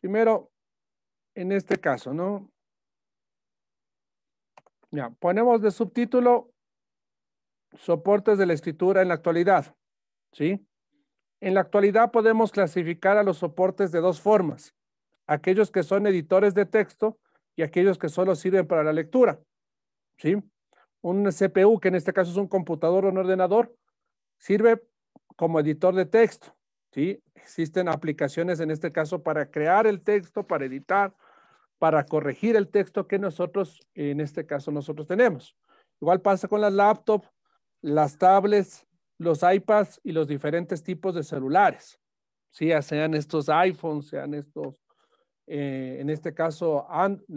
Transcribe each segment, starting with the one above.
Primero, en este caso, ¿no? Ya, ponemos de subtítulo soportes de la escritura en la actualidad, ¿sí? En la actualidad podemos clasificar a los soportes de dos formas, aquellos que son editores de texto y aquellos que solo sirven para la lectura, ¿sí? Un CPU, que en este caso es un computador o un ordenador, sirve como editor de texto, ¿sí? Existen aplicaciones en este caso para crear el texto, para editar, para corregir el texto que nosotros, en este caso, nosotros tenemos. Igual pasa con las laptops, las tablets, los iPads y los diferentes tipos de celulares. Sí, ya sean estos iPhones, sean estos, en este caso,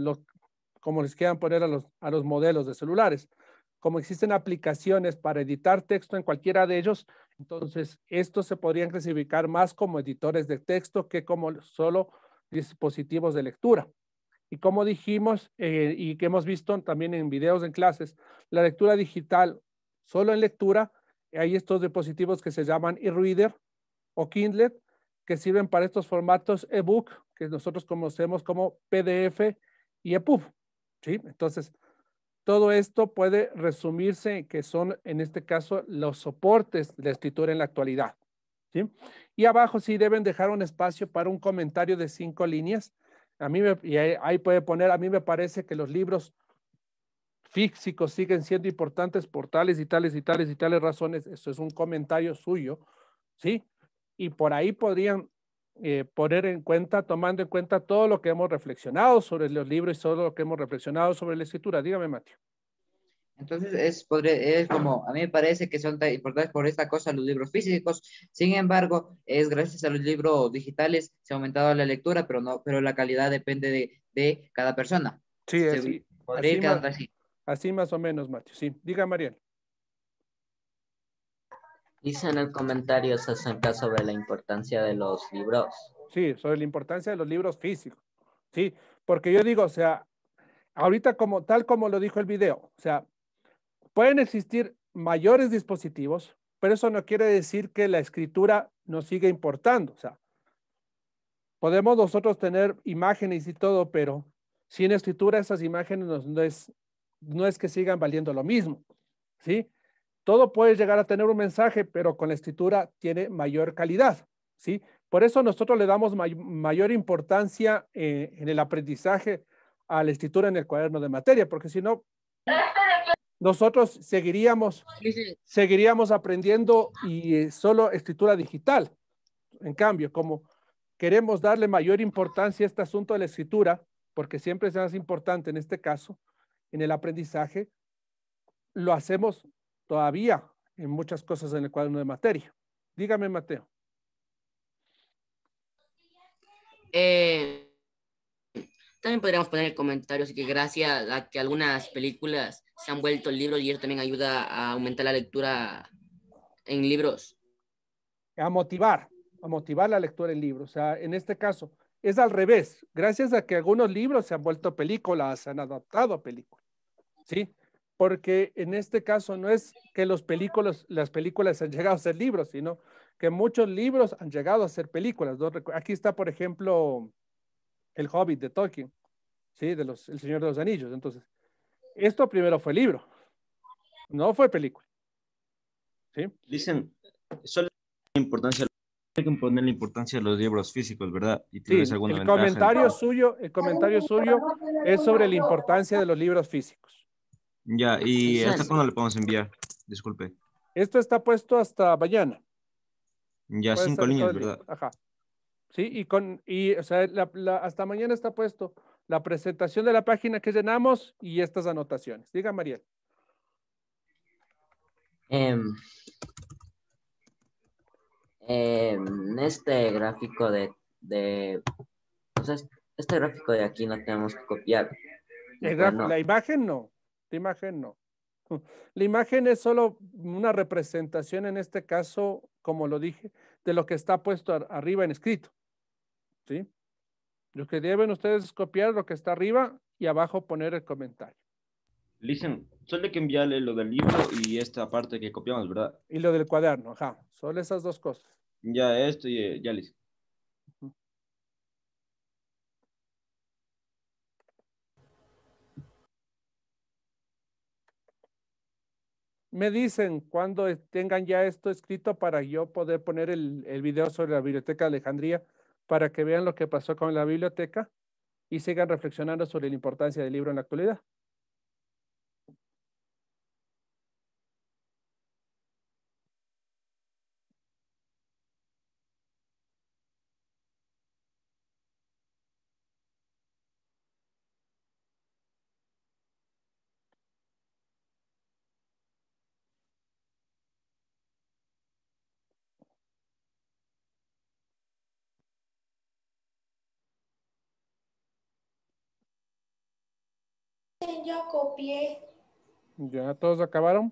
como les quieran poner a los modelos de celulares. Como existen aplicaciones para editar texto en cualquiera de ellos, entonces estos se podrían clasificar más como editores de texto que como solo dispositivos de lectura. Y como dijimos y que hemos visto también en videos en clases, la lectura digital, solo en lectura, hay estos dispositivos que se llaman e-reader o Kindle, que sirven para estos formatos ebook, que nosotros conocemos como PDF y EPUB, ¿sí? Entonces, todo esto puede resumirse en que son, en este caso, los soportes de la escritura en la actualidad, ¿sí? Y abajo sí deben dejar un espacio para un comentario de 5 líneas. Y ahí puede poner, a mí me parece que los libros físicos siguen siendo importantes por tales y tales y tales y tales razones. Eso es un comentario suyo, ¿sí? Y por ahí podrían poner en cuenta, tomando en cuenta todo lo que hemos reflexionado sobre los libros y todo lo que hemos reflexionado sobre la escritura. Dígame, Mateo. Entonces, es como, a mí me parece que son tan importantes por esta cosa los libros físicos. Sin embargo, es gracias a los libros digitales se ha aumentado la lectura, pero no, pero la calidad depende de cada persona. Sí, Se podría ir quedando así. así más o menos, Mateo. Sí, diga, Mariel. Dice en el comentario acerca sobre la importancia de los libros. Sí, sobre la importancia de los libros físicos. Sí, porque yo digo, o sea, ahorita como tal como lo dijo el video, o sea, pueden existir mayores dispositivos, pero eso no quiere decir que la escritura nos siga importando. O sea, podemos nosotros tener imágenes y todo, pero sin escritura esas imágenes no es que sigan valiendo lo mismo, ¿sí? Todo puede llegar a tener un mensaje, pero con la escritura tiene mayor calidad, ¿sí? Por eso nosotros le damos mayor importancia en el aprendizaje a la escritura en el cuaderno de materia, porque si no, nosotros seguiríamos aprendiendo y solo escritura digital. En cambio, como queremos darle mayor importancia a este asunto de la escritura, porque siempre es más importante en este caso, en el aprendizaje, lo hacemos todavía en muchas cosas en el cuaderno de materia. Dígame, Mateo. También podríamos poner el comentario, así que gracias a que algunas películas se han vuelto libros y eso también ayuda a aumentar la lectura en libros. A motivar la lectura en libros. O sea, en este caso, es al revés. Gracias a que algunos libros se han vuelto películas, se han adaptado a películas, ¿sí? Porque en este caso no es que las películas han llegado a ser libros, sino que muchos libros han llegado a ser películas, ¿no? Aquí está, por ejemplo, El Hobbit de Tolkien, ¿sí? El Señor de los Anillos. Entonces, esto primero fue libro, no fue película, ¿sí? Dicen, solo la importancia, hay que poner la importancia de los libros físicos, ¿verdad? Y tal Sí, vez alguna ventaja. el comentario suyo es sobre la importancia de los libros físicos. Ya, ¿y Dicen, hasta cuándo le podemos enviar? Disculpe. Esto está puesto hasta mañana. Ya, Puede 5 ser todo líneas, el día. ¿verdad? Ajá. Sí, o sea, hasta mañana está puesto la presentación de la página que llenamos y estas anotaciones. Diga, Mariel. Este gráfico pues este gráfico de aquí no tenemos que copiar. Bueno, La imagen no. La imagen no. La imagen es solo una representación, en este caso, como lo dije, de lo que está puesto arriba en escrito. ¿Sí? Lo que deben ustedes es copiar lo que está arriba y abajo poner el comentario. Dicen, solo hay que enviarle lo del libro y esta parte que copiamos, ¿verdad? Y lo del cuaderno, ajá. Solo esas dos cosas. Ya, esto y ya listo. me dicen cuando tengan ya esto escrito para yo poder poner el video sobre la Biblioteca de Alejandría para que vean lo que pasó con la biblioteca y sigan reflexionando sobre la importancia del libro en la actualidad. Ya copié. ¿Ya todos acabaron?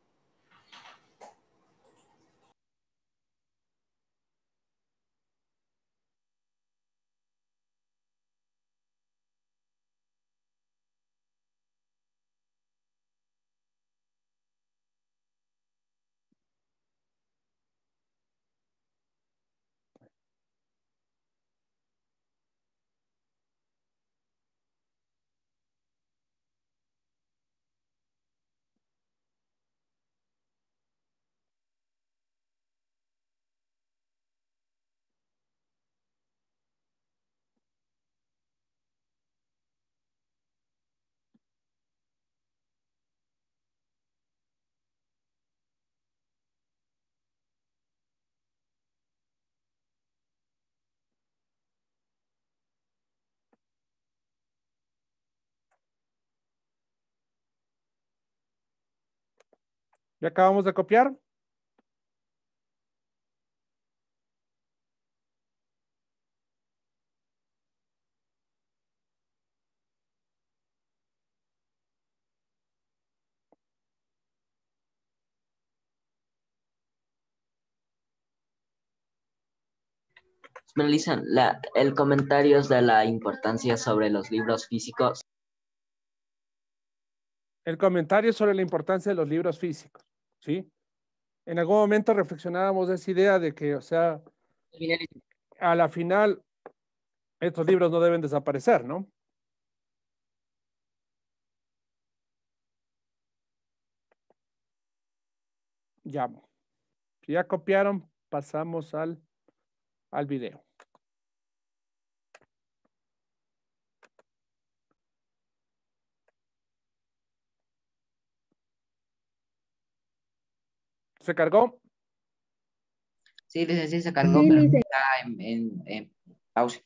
¿Ya acabamos de copiar? Melissa, el comentario de la importancia sobre los libros físicos. El comentario sobre la importancia de los libros físicos, ¿sí? En algún momento reflexionábamos de esa idea de que, o sea, a la final, estos libros no deben desaparecer, ¿no? Ya. Si ya copiaron, pasamos al video. ¿Se cargó? Sí, sí se cargó, pero está en pausa.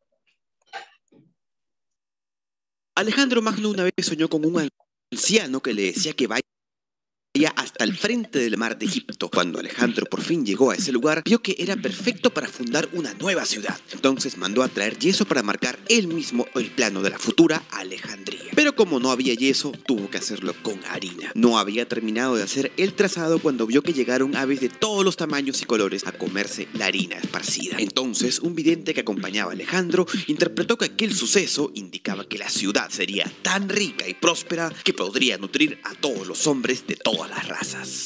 Alejandro Magno una vez soñó con un anciano que le decía que vaya hasta el frente del mar de Egipto. Cuando Alejandro por fin llegó a ese lugar, vio que era perfecto para fundar una nueva ciudad. Entonces mandó a traer yeso para marcar él mismo el plano de la futura Alejandría. Pero como no había yeso, tuvo que hacerlo con harina. No había terminado de hacer el trazado cuando vio que llegaron aves de todos los tamaños y colores a comerse la harina esparcida. Entonces, un vidente que acompañaba a Alejandro interpretó que aquel suceso indicaba que la ciudad sería tan rica y próspera que podría nutrir a todos los hombres de todas las razas.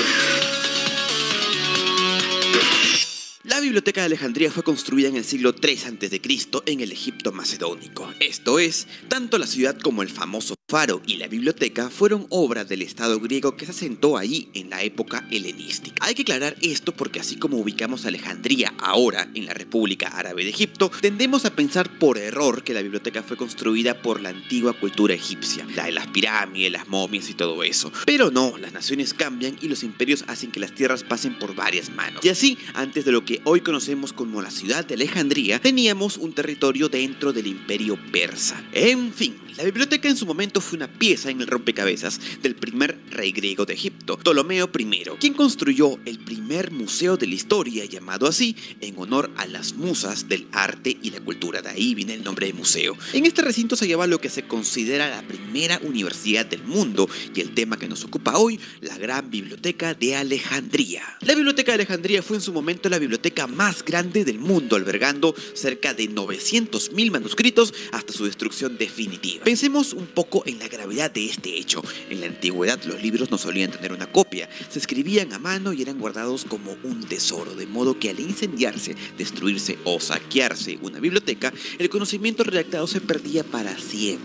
La Biblioteca de Alejandría fue construida en el siglo III a.C. en el Egipto macedónico. Esto es, tanto la ciudad como el famoso faro y la biblioteca fueron obra del Estado griego que se asentó ahí en la época helenística. Hay que aclarar esto porque así como ubicamos Alejandría ahora en la República Árabe de Egipto, tendemos a pensar por error que la biblioteca fue construida por la antigua cultura egipcia, la de las pirámides, las momias y todo eso. Pero no, las naciones cambian y los imperios hacen que las tierras pasen por varias manos. Y así, antes de lo que hoy conocemos como la ciudad de Alejandría, teníamos un territorio dentro del imperio persa. En fin, la biblioteca en su momento fue una pieza en el rompecabezas del primer rey griego de Egipto, Ptolomeo I, quien construyó el primer museo de la historia, llamado así en honor a las musas del arte y la cultura. De ahí viene el nombre de museo. En este recinto se hallaba lo que se considera la primera universidad del mundo y el tema que nos ocupa hoy, la gran biblioteca de Alejandría. La biblioteca de Alejandría fue en su momento la biblioteca más grande del mundo, albergando cerca de 900.000 manuscritos hasta su destrucción definitiva. Pensemos un poco en la gravedad de este hecho. En la antigüedad los libros no solían tener una copia, se escribían a mano y eran guardados como un tesoro, de modo que al incendiarse, destruirse o saquearse una biblioteca, el conocimiento redactado se perdía para siempre.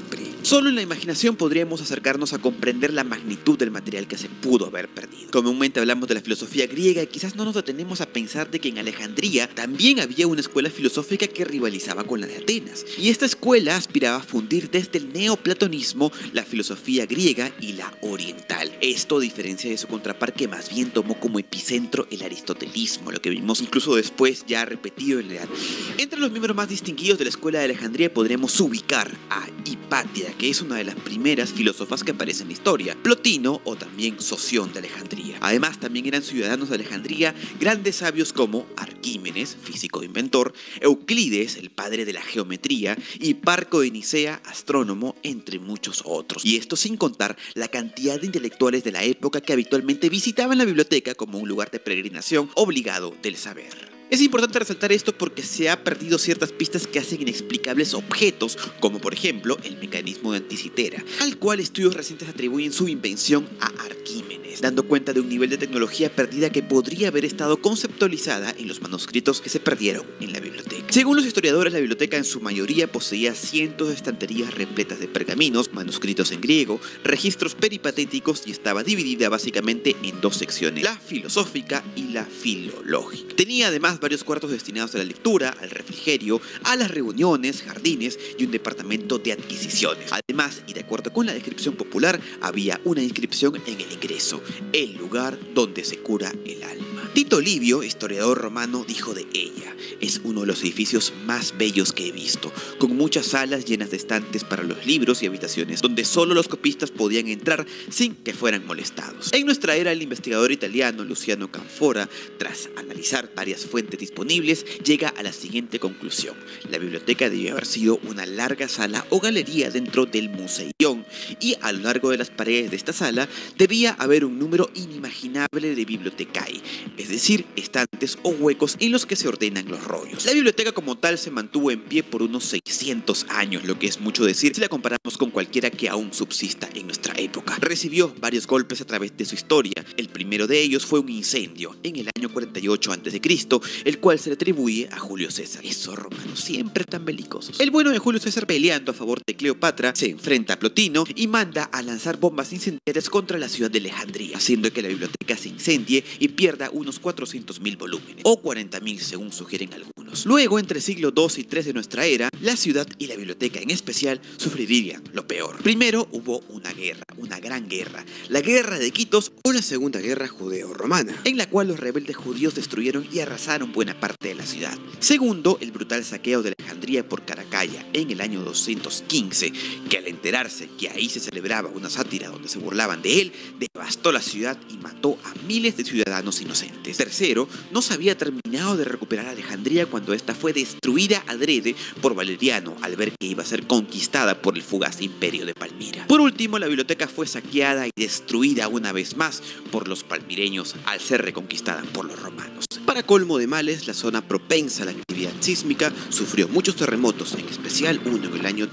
Solo en la imaginación podríamos acercarnos a comprender la magnitud del material que se pudo haber perdido. Comúnmente hablamos de la filosofía griega y quizás no nos detenemos a pensar de que en Alejandría también había una escuela filosófica que rivalizaba con la de Atenas. Y esta escuela aspiraba a fundir desde el neoplatonismo la filosofía griega y la oriental. Esto a diferencia de su contraparte que más bien tomó como epicentro el aristotelismo, lo que vimos incluso después ya repetido en la Edad Media. Entre los miembros más distinguidos de la escuela de Alejandría podremos ubicar a Hipátida, que es una de las primeras filósofas que aparece en la historia, Plotino o también Soción de Alejandría. Además también eran ciudadanos de Alejandría grandes sabios como Arquímenes, físico e inventor, Euclides, el padre de la geometría, y Parco de Nicea, astrónomo, entre muchos otros. Y esto sin contar la cantidad de intelectuales de la época que habitualmente visitaban la biblioteca como un lugar de peregrinación obligado del saber. Es importante resaltar esto porque se ha perdido ciertas pistas que hacen inexplicables objetos, como por ejemplo el mecanismo de Anticitera, al cual estudios recientes atribuyen su invención a Arquímedes, dando cuenta de un nivel de tecnología perdida que podría haber estado conceptualizada en los manuscritos que se perdieron en la biblioteca. Según los historiadores, la biblioteca en su mayoría poseía cientos de estanterías repletas de pergaminos, manuscritos en griego, registros peripatéticos y estaba dividida básicamente en dos secciones, la filosófica y la filológica. Tenía además varios cuartos destinados a la lectura, al refrigerio, a las reuniones, jardines y un departamento de adquisiciones. Además, y de acuerdo con la descripción popular, había una inscripción en el ingreso, el lugar donde se cura el alma. Tito Livio, historiador romano, dijo de ella: es uno de los edificios más bellos que he visto, con muchas salas llenas de estantes para los libros y habitaciones donde solo los copistas podían entrar sin que fueran molestados. En nuestra era, el investigador italiano Luciano Canfora, tras analizar varias fuentes disponibles, llega a la siguiente conclusión: la biblioteca debió haber sido una larga sala o galería dentro del museión, y a lo largo de las paredes de esta sala debía haber un número inimaginable de bibliotecai, es decir, estantes o huecos en los que se ordenan los rollos. La biblioteca como tal se mantuvo en pie por unos 600 años, lo que es mucho decir si la comparamos con cualquiera que aún subsista en nuestra época. Recibió varios golpes a través de su historia. El primero de ellos fue un incendio en el año 48 a.C., el cual se le atribuye a Julio César. Esos romanos siempre tan belicosos. El bueno de Julio César, peleando a favor de Cleopatra, se enfrenta a Plotino y manda a lanzar bombas incendiarias contra la ciudad de Alejandría, haciendo que la biblioteca se incendie y pierda unos 400.000 volúmenes, o 40.000 según sugieren algunos. Luego, entre el siglo II y III de nuestra era, la ciudad y la biblioteca en especial sufrirían lo peor. Primero hubo una guerra, una gran guerra, la Guerra de Quitos o la Segunda Guerra Judeo-Romana, en la cual los rebeldes judíos destruyeron y arrasaron buena parte de la ciudad. Segundo, el brutal saqueo de Alejandría por Caracalla en el año 215, que al enterarse que ahí se celebraba una sátira donde se burlaban de él, devastó la ciudad y mató a miles de ciudadanos inocentes. Tercero, no se había terminado de recuperar Alejandría cuando esta fue destruida adrede por Valeriano al ver que iba a ser conquistada por el fugaz imperio de Palmira. Por último, la biblioteca fue saqueada y destruida una vez más por los palmireños al ser reconquistada por los romanos. Para colmo de males, la zona propensa a la actividad sísmica sufrió muchos terremotos, en especial uno en el año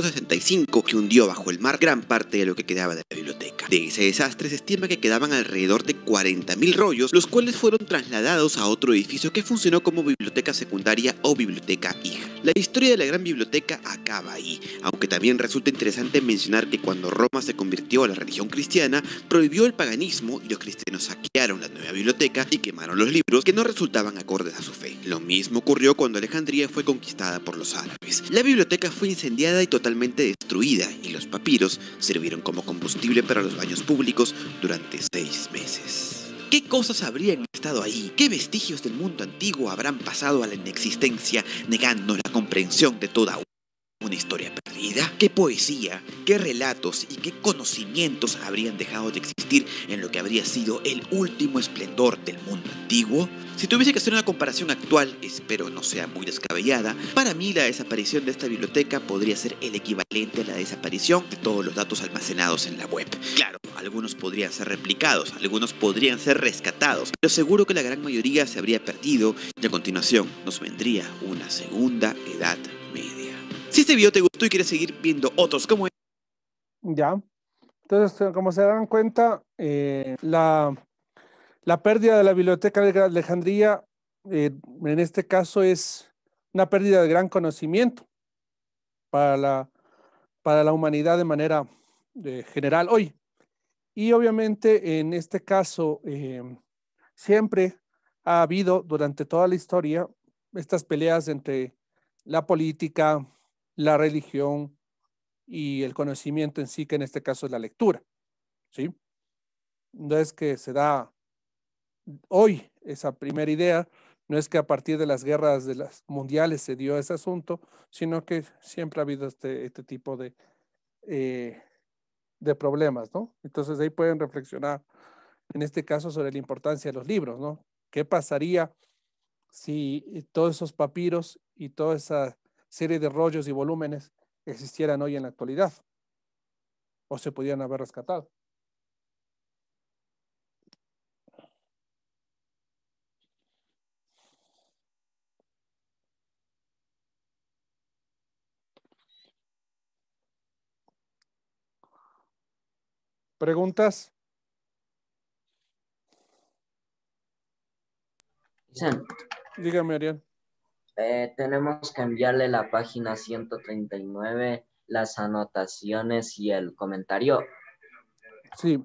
365 que hundió bajo el mar gran parte de lo que quedaba de la biblioteca. De ese desastre se estima que quedaban alrededor de 40.000 rollos, los cuales fueron trasladados a otro edificio que funcionó como biblioteca secundaria o biblioteca hija. La historia de la gran biblioteca acaba ahí, aunque también resulta interesante mencionar que cuando Roma se convirtió a la religión cristiana, prohibió el paganismo y los cristianos saquearon la nueva biblioteca y quemaron los libros que no resultaban acordes a su fe. Lo mismo ocurrió cuando Alejandría fue conquistada por los árabes. La biblioteca fue incendiada y totalmente destruida, y los papiros sirvieron como combustible para los baños públicos durante 6 meses. ¿Qué cosas habrían estado ahí? ¿Qué vestigios del mundo antiguo habrán pasado a la inexistencia, negando la comprensión de toda una historia perdida? ¿Qué poesía, qué relatos y qué conocimientos habrían dejado de existir en lo que habría sido el último esplendor del mundo antiguo? Si tuviese que hacer una comparación actual, espero no sea muy descabellada, para mí la desaparición de esta biblioteca podría ser el equivalente a la desaparición de todos los datos almacenados en la web. Claro, algunos podrían ser replicados, algunos podrían ser rescatados, pero seguro que la gran mayoría se habría perdido y a continuación nos vendría una segunda edad media. Si este video te gustó y quieres seguir viendo otros como este, Ya. Entonces, como se dan cuenta, la pérdida de la biblioteca de Alejandría, en este caso, es una pérdida de gran conocimiento para para la humanidad de manera general hoy. Y obviamente en este caso siempre ha habido durante toda la historia estas peleas entre la política, la religión y el conocimiento en sí, que en este caso es la lectura, ¿sí? No es que se da hoy esa primera idea, no es que a partir de las guerras de las mundiales se dio ese asunto, sino que siempre ha habido este tipo de problemas, ¿no? Entonces ahí pueden reflexionar en este caso sobre la importancia de los libros, ¿no? ¿Qué pasaría si todos esos papiros y toda esa serie de rollos y volúmenes existieran hoy en la actualidad o se pudieran haber rescatado? ¿Preguntas? Dicen, Dígame, Ariel. tenemos que enviarle la página 139, las anotaciones y el comentario. Sí.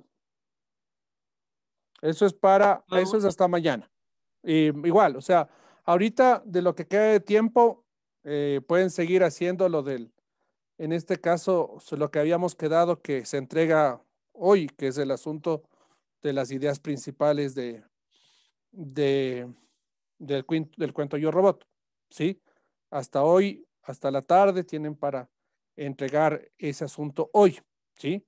Eso es hasta mañana. Igual, o sea, ahorita de lo que queda de tiempo, pueden seguir haciendo en este caso, lo que habíamos quedado que se entrega hoy, que es el asunto de las ideas principales de, del cuento Yo Robot, ¿sí? Hasta hoy, hasta la tarde, tienen para entregar ese asunto hoy, ¿sí?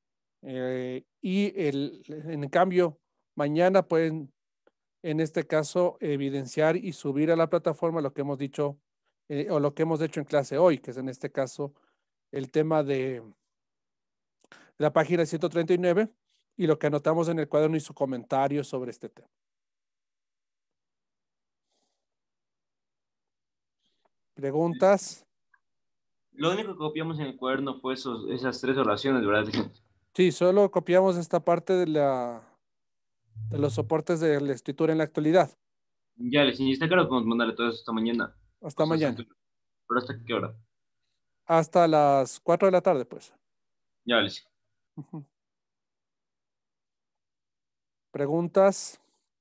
En cambio, mañana pueden, en este caso, evidenciar y subir a la plataforma lo que hemos dicho o lo que hemos hecho en clase hoy, que es en este caso el tema de la página 139 y lo que anotamos en el cuaderno y su comentario sobre este tema. ¿Preguntas? Lo único que copiamos en el cuaderno fue esas 3 oraciones, ¿verdad? Sí, solo copiamos esta parte de los soportes de la escritura en la actualidad. Ya, les está claro que vamos a mandarle todo eso esta mañana. Hasta mañana. ¿Pero hasta qué hora? Hasta las 4 de la tarde, pues. Ya, les. Ujú. ¿Preguntas?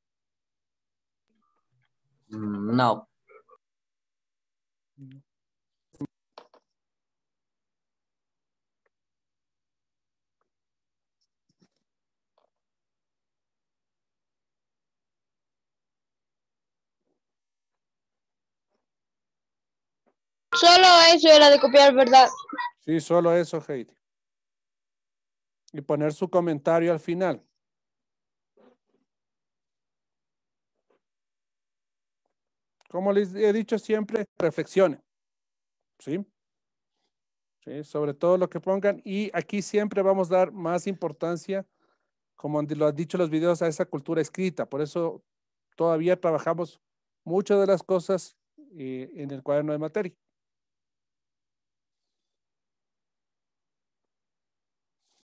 No. Solo eso era de copiar, ¿verdad? Sí, solo eso, Heidi. Y poner su comentario al final. Como les he dicho siempre, reflexionen. ¿Sí? Sí, sobre todo lo que pongan. Y aquí siempre vamos a dar más importancia, como lo han dicho los videos, a esa cultura escrita. Por eso todavía trabajamos muchas de las cosas en el cuaderno de materia.